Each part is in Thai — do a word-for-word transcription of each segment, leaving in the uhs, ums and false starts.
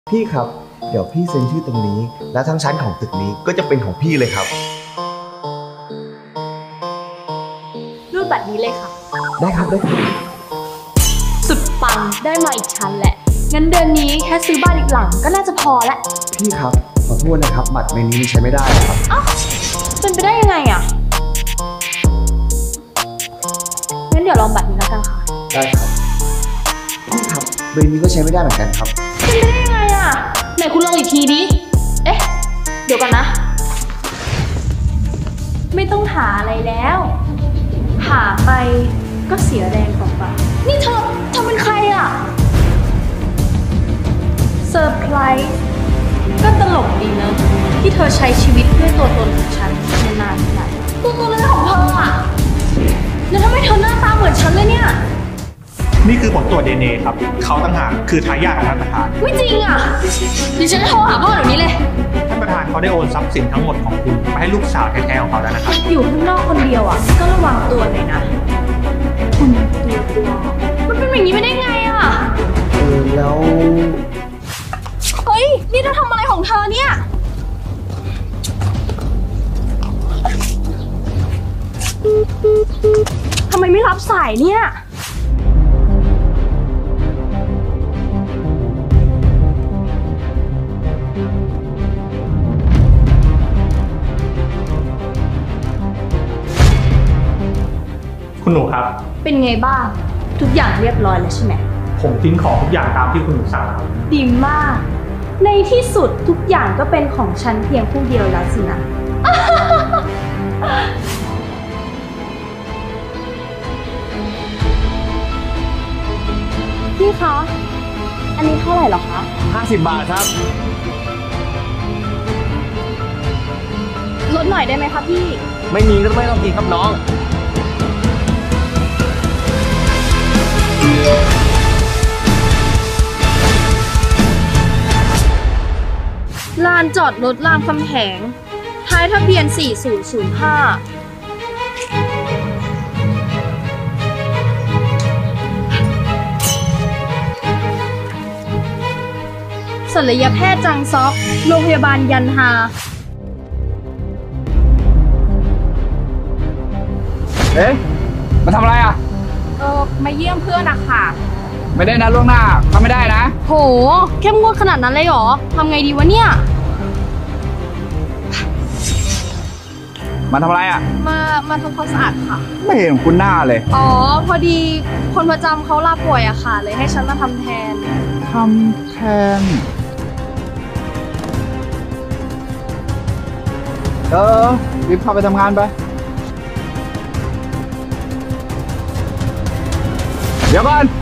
พี่ครับเดี๋ยวพี่เซ็นชื่อตรงนี้และทั้งชั้นของตึกนี้ก็จะเป็นของพี่เลยครับรูดบัตรนี้เลยค่ะได้ครับได้ครับสุดปังได้มาอีกชั้นแหละงั้นเดือนนี้แค่ซื้อบ้านอีกหลังก็น่าจะพอละพี่ครับขอโทษนะครับบัตรใบนี้ใช้ไม่ได้ครับอ้าวเป็นไปได้ยังไงอ่ะงั้นเดี๋ยวลองบัตรนี้แล้วกันค่ะได้ครับพี่ครับใบนี้ก็ใช้ไม่ได้เหมือนกันครับเป็นไปได้ยังไงอ่ะไหนคุณลองอีกทีดิเอ๊ะเดี๋ยวก่อนนะไม่ต้องหาอะไรแล้วหาไปก็เสียแรงเปล่าๆนี่เธอเธอเป็นใครอ่ะเซอร์ไพรส์ก็ตลกดีนะที่เธอใช้ชีวิตด้วยตัวตนของฉันนานขนาดตัวตนอะไรของเธออ่ะแล้วทำไมเธอหน้าตาเหมือนฉันเลยเนี่ยนี่คือผลตรวจ ดี เอ็น เอ ครับเขาต่างหากคือทายาทของท่านประธานไม่จริงอ่ะดิฉันจะโทรหาพ่อเดี๋ยวนี้เลยท่านประธานเขาได้โอนทรัพย์สินทั้งหมดของคุณไปให้ลูกสาวแท้ๆของเขาแล้วนะครับอยู่ข้างนอกคนเดียวอ่ะก็ระวังตัวหน่อยนะคุณตัวตัวมันเป็นอย่างนี้ไม่ได้ไงอ่ะเออแล้วเฮ้ยนี่เธอทำอะไรของเธอเนี่ยทำไมไม่รับสายเนี่ยคุณหนูครับเป็นไงบ้างทุกอย่างเรียบร้อยแล้วใช่ไหมผมทิ้งของทุกอย่างตามที่คุณหนูสั่งดีมากในที่สุดทุกอย่างก็เป็นของฉันเพียงผู้เดียวแล้วสินะพี่คะอันนี้เท่าไหร่หรอคะห้าสิบบาทครับลดหน่อยได้ไหมคะพี่ไม่มีก็ไม่ต้องกินครับน้องลานจอดรถรามคำแหงท้ายทะเบียนสี่ศูนย์ศูนย์ห้าศัลยแพทย์จังซอกโรงพยาบาลยันฮาเอ๊ะมาทำอะไรอ่ะเออมาเยี่ยมเพื่อนอะค่ะไม่ได้นะล่วงหน้าทำไม่ได้นะโหเข้มงวดขนาดนั้นเลยเหรอทำไงดีวะเนี่ยมาทำอะไรอ่ะมามาทำความสะอาดค่ะไม่เห็นคุณหน้าเลยอ๋อพอดีคนประจำเขาลาป่วยอะค่ะเลยให้ฉันมาทำแทนทำแทนเออรีบเข้าไปทำงานไปเดี๋ยวก่อน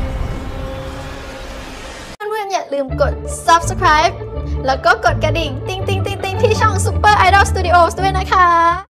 เพื่อนๆอย่าลืมกด ซับสไครบ์ แล้วก็กดกระดิ่ง ติ๊งติ๊งติ๊งติ๊งที่ช่อง Super Idol Studios ด้วยนะคะ